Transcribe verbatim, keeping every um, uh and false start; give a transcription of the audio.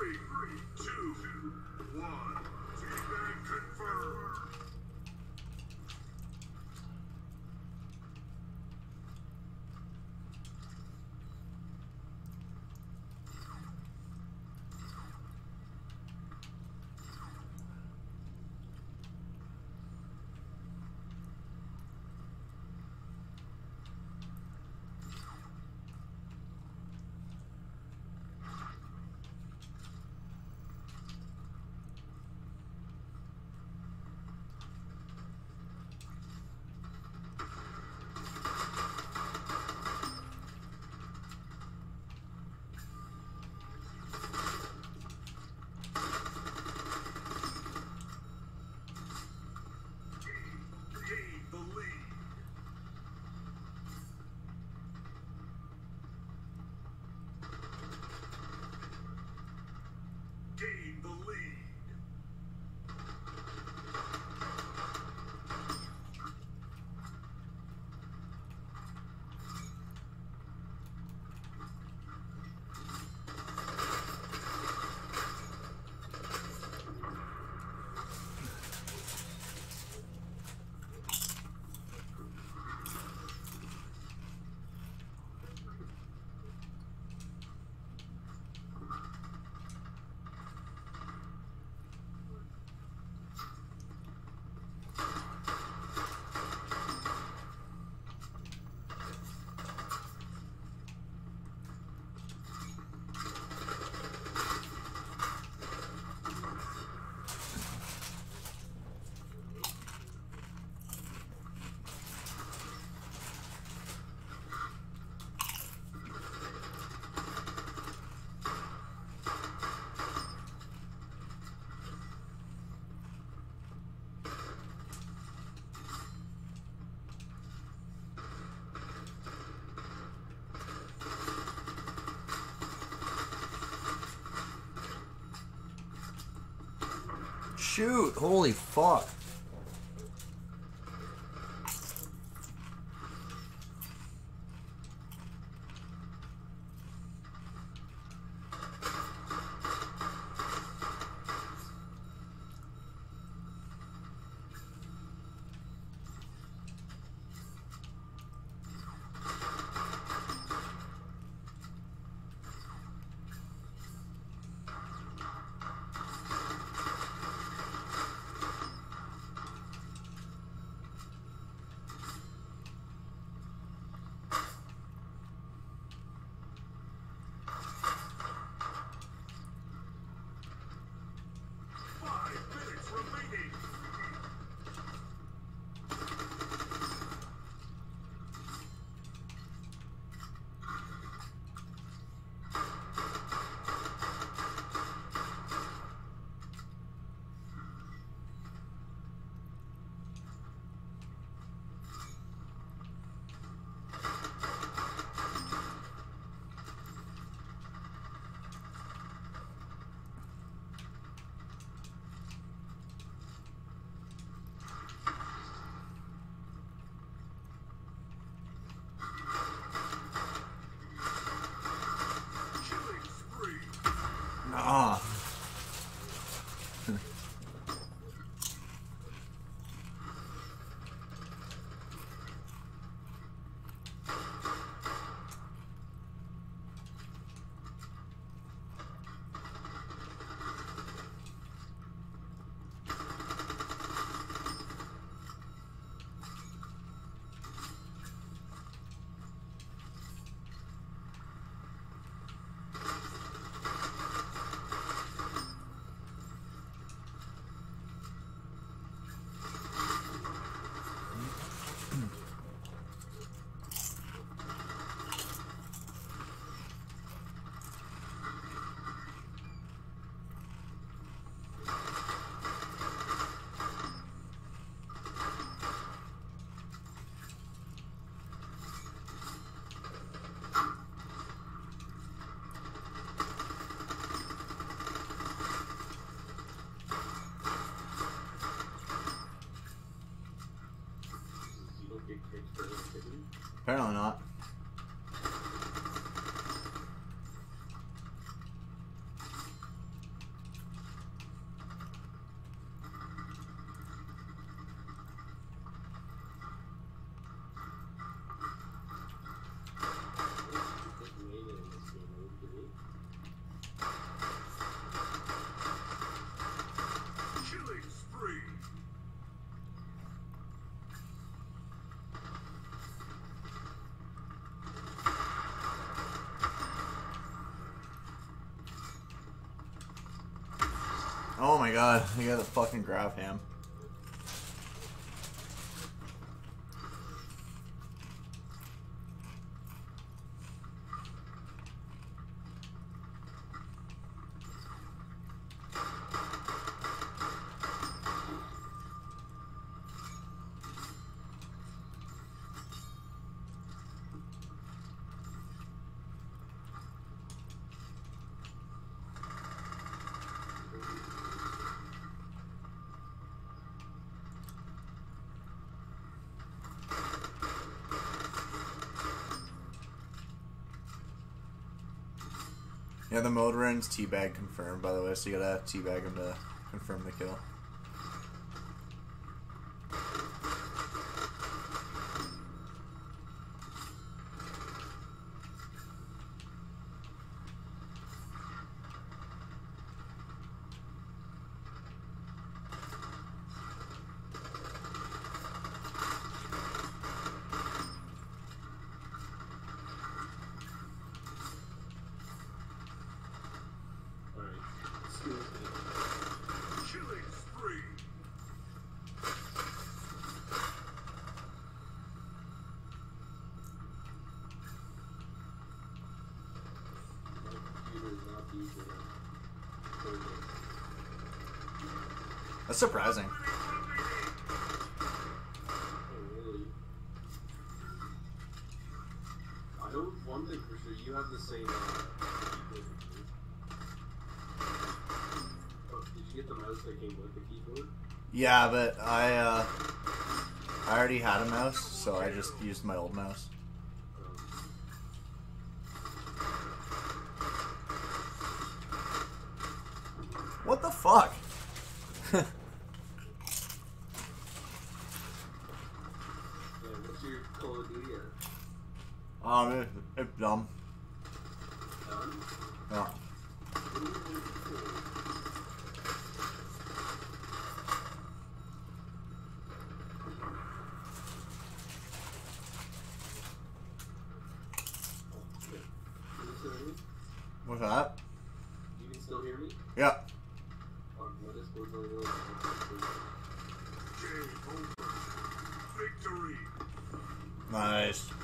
Shoot, holy fuck. Ah. Apparently not. Oh my god, you gotta fucking grab him. Yeah, the mode runs teabag confirmed, by the way, so you gotta teabag him to confirm the kill. That's surprising. I know one thing for sure, you have the same uh, oh, did you get the mouse that came with the keyboard? Yeah, but I uh I already had a mouse, so I just used my old mouse. What the fuck? Yeah, what's your Call of Duty at? Um, it, it's dumb. Done? Yeah. What's that? You can still hear me? Yeah. Um, what is what's going on? Game over. Victory. Nice.